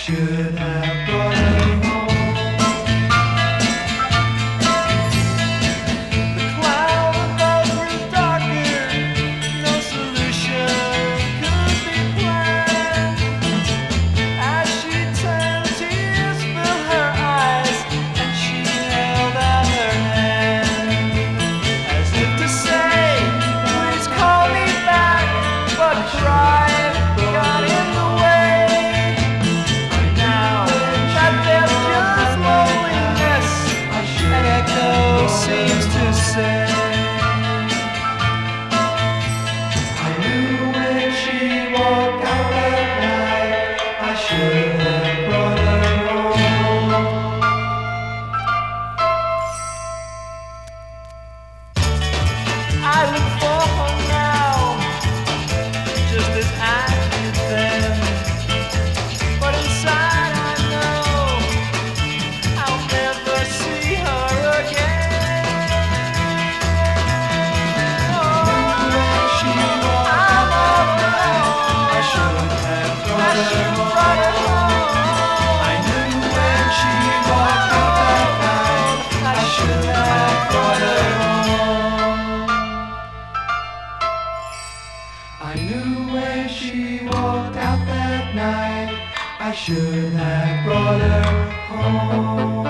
should have brought her home. The cloud above grew darker, no solution could be planned. As she turned, tears filled her eyes, and she held out her hand, as if to say, please call me back, but pride got in the way. Now that there's just loneliness, an echo seems to say, I knew when she walked out that night, I should have brought her home. I look for her now, just as I did then. But inside I know I'll never see her again. When she walked out that night, I should have brought her home. I knew when she walked out that night, I should have brought her home. I knew when she walked out that night, I should have brought her home.